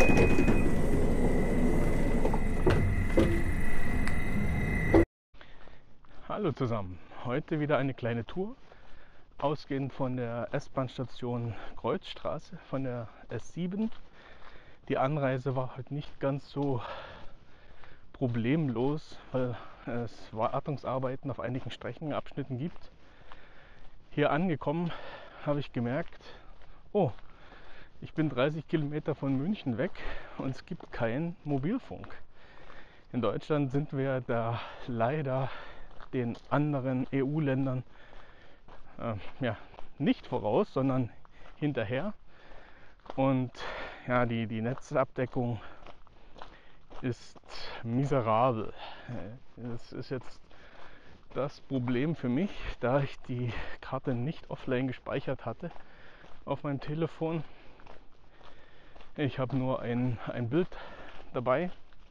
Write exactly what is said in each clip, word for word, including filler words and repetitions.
Hallo zusammen, heute wieder eine kleine Tour, ausgehend von der S-Bahn-Station Kreuzstraße, von der S sieben. Die Anreise war heute nicht ganz so problemlos, weil es Wartungsarbeiten auf einigen Streckenabschnitten gibt. Hier angekommen habe ich gemerkt, oh, ich bin dreißig Kilometer von München weg und es gibt keinen Mobilfunk. In Deutschland sind wir da leider den anderen E U-Ländern äh, ja, nicht voraus, sondern hinterher. Und ja, die, die Netzabdeckung ist miserabel. Das ist jetzt das Problem für mich, da ich die Karte nicht offline gespeichert hatte auf meinem Telefon. Ich habe nur ein, ein Bild dabei.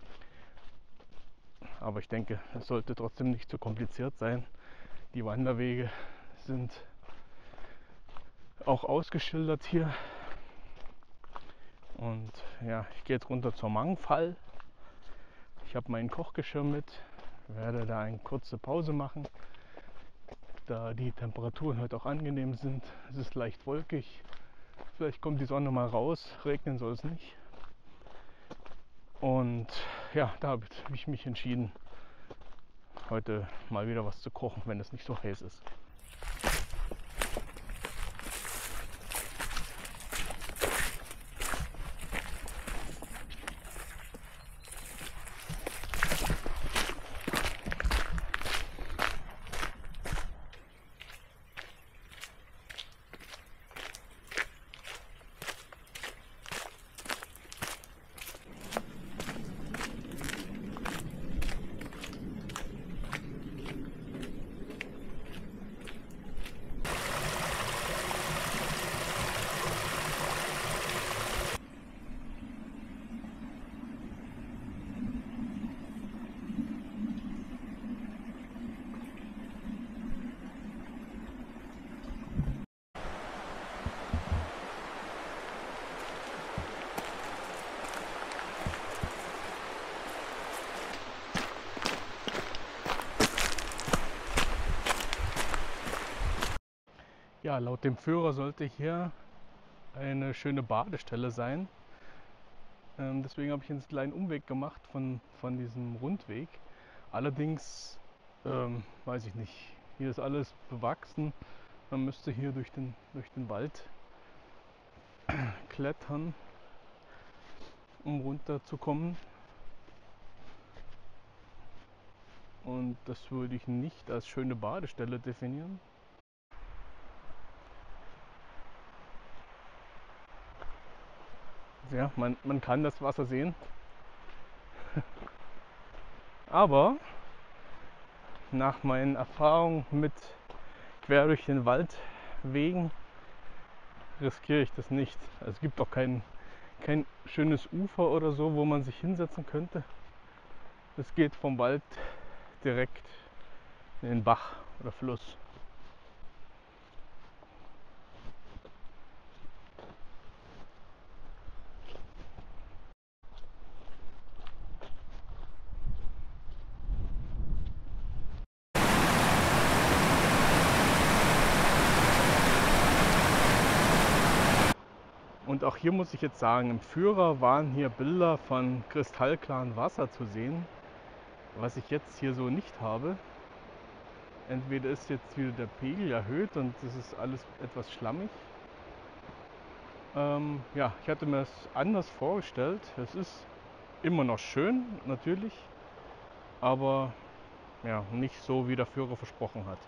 Aber ich denke, es sollte trotzdem nicht zu kompliziert sein. Die Wanderwege sind auch ausgeschildert hier. Und ja, ich gehe jetzt runter zur Mangfall. Ich habe mein Kochgeschirr mit, werde da eine kurze Pause machen, da die Temperaturen heute auch angenehm sind. Es ist leicht wolkig. Vielleicht kommt die Sonne mal raus, regnen soll es nicht. Und ja, da habe ich mich entschieden, heute mal wieder was zu kochen, wenn es nicht so heiß ist. Ja, laut dem Führer sollte hier eine schöne Badestelle sein. Ähm, deswegen habe ich einen kleinen Umweg gemacht von, von diesem Rundweg. Allerdings, ähm, weiß ich nicht, hier ist alles bewachsen. Man müsste hier durch den, durch den Wald klettern, um runterzukommen. Und das würde ich nicht als schöne Badestelle definieren. Ja, man, man kann das Wasser sehen. Aber nach meinen Erfahrungen mit quer durch den Waldwegen riskiere ich das nicht. Also es gibt auch kein, kein schönes Ufer oder so, wo man sich hinsetzen könnte. Es geht vom Wald direkt in den Bach oder Fluss. Und auch hier muss ich jetzt sagen, im Führer waren hier Bilder von kristallklarem Wasser zu sehen, was ich jetzt hier so nicht habe. Entweder ist jetzt wieder der Pegel erhöht und es ist alles etwas schlammig. Ähm, ja, ich hatte mir das anders vorgestellt. Es ist immer noch schön, natürlich, aber ja, nicht so, wie der Führer versprochen hat.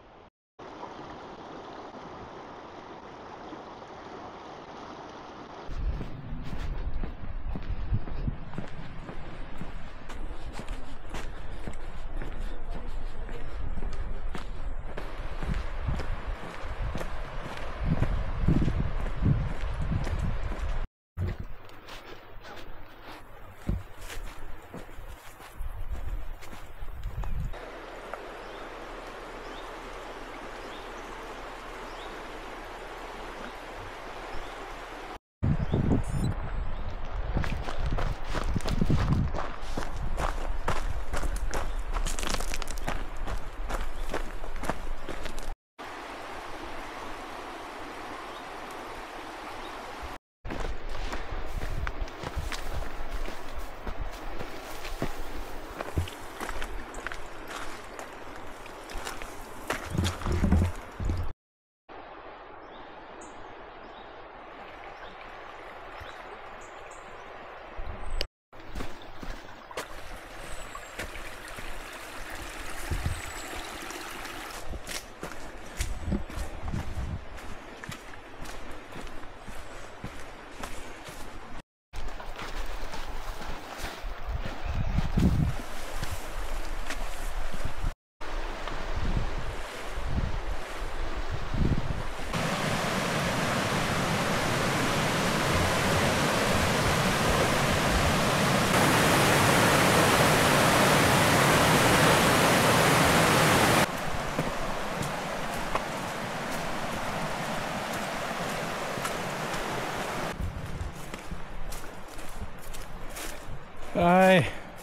Ei.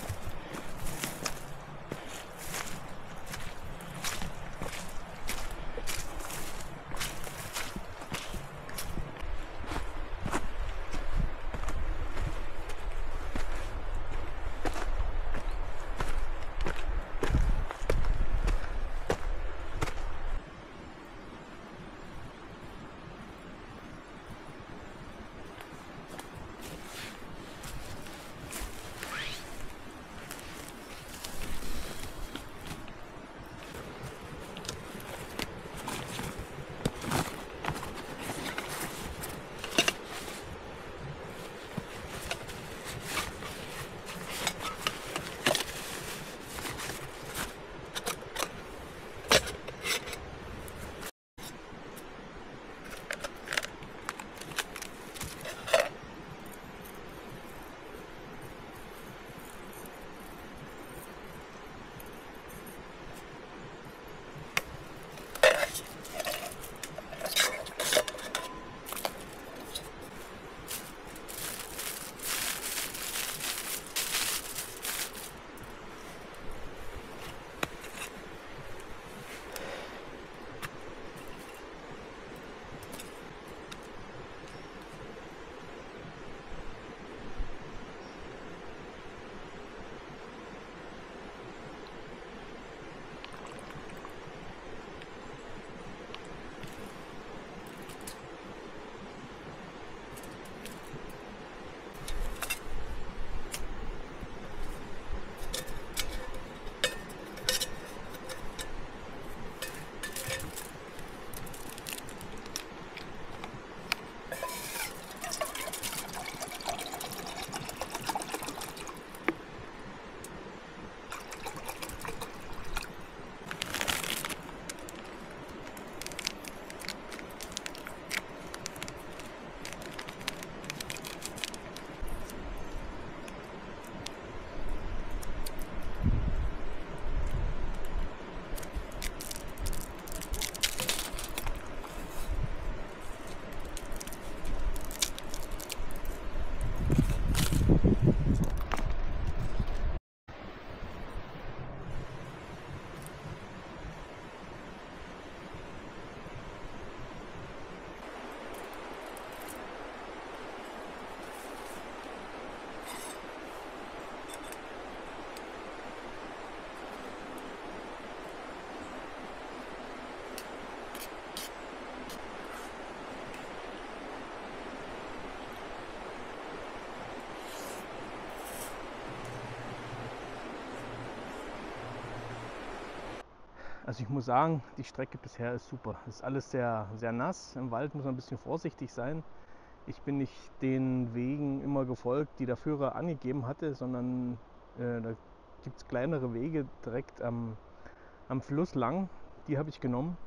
Also ich muss sagen, die Strecke bisher ist super. Es ist alles sehr, sehr nass. Im Wald muss man ein bisschen vorsichtig sein. Ich bin nicht den Wegen immer gefolgt, die der Führer angegeben hatte, sondern äh, da gibt es kleinere Wege direkt am, am Fluss lang. Die habe ich genommen.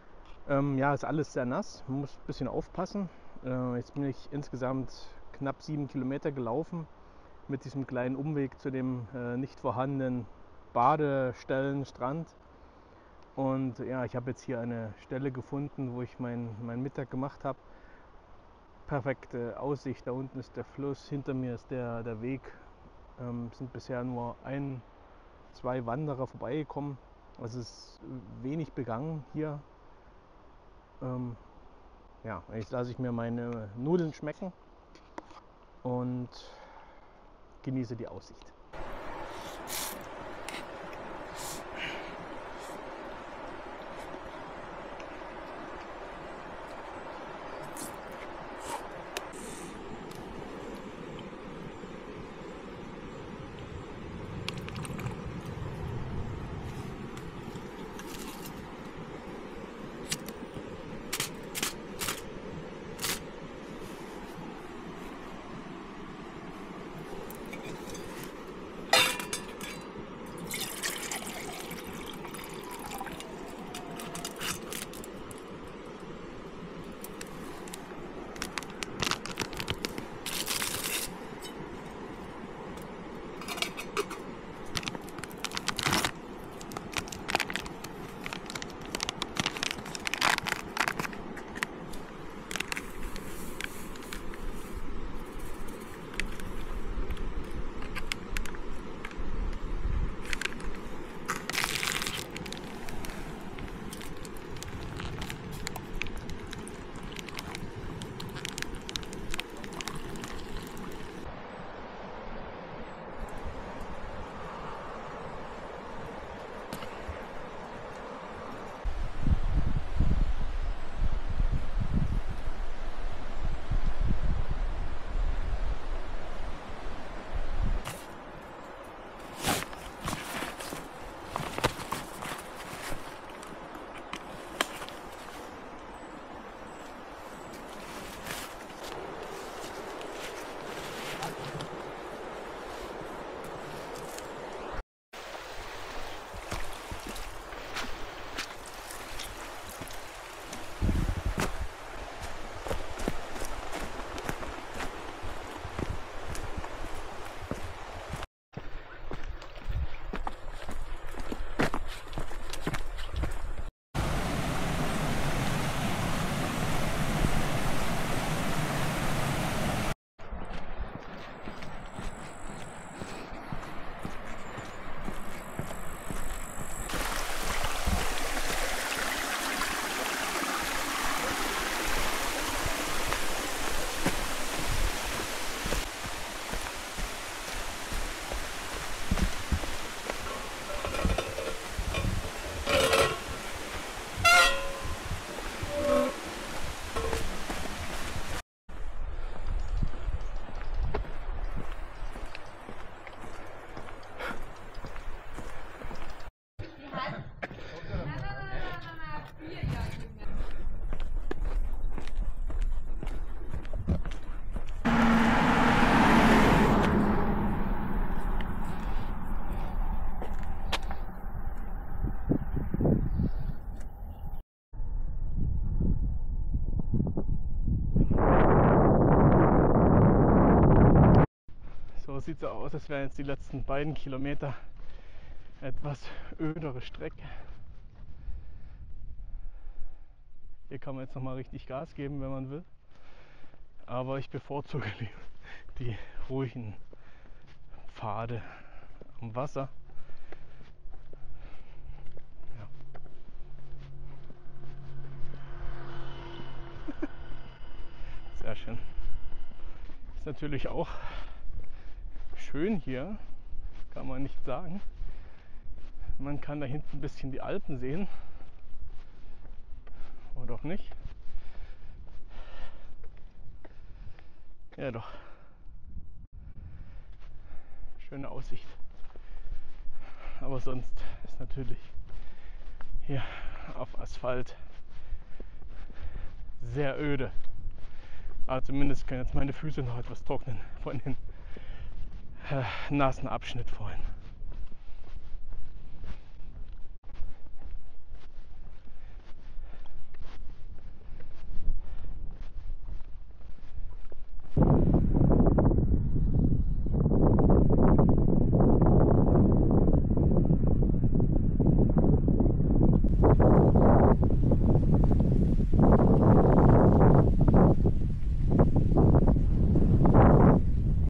Ähm, ja, ist alles sehr nass. Man muss ein bisschen aufpassen. Äh, jetzt bin ich insgesamt knapp sieben Kilometer gelaufen mit diesem kleinen Umweg zu dem äh, nicht vorhandenen Badestellenstrand. Und ja, ich habe jetzt hier eine Stelle gefunden, wo ich meinen mein Mittag gemacht habe. Perfekte Aussicht, da unten ist der Fluss, hinter mir ist der, der Weg. Ähm, sind bisher nur ein, zwei Wanderer vorbeigekommen. Also es ist wenig begangen hier. Ähm, ja, jetzt lasse ich mir meine Nudeln schmecken und genieße die Aussicht. sieht so aus, als wären jetzt die letzten beiden Kilometer etwas ödere Strecke. Hier kann man jetzt nochmal richtig Gas geben, wenn man will. Aber ich bevorzuge die ruhigen Pfade am Wasser. Ja. Sehr schön. Ist natürlich auch schön hier, kann man nicht sagen. Man kann da hinten ein bisschen die Alpen sehen. Oder auch nicht. Ja doch. Schöne Aussicht. Aber sonst ist natürlich hier auf Asphalt sehr öde. Aber zumindest können jetzt meine Füße noch etwas trocknen von dem äh, nassen Abschnitt vorhin.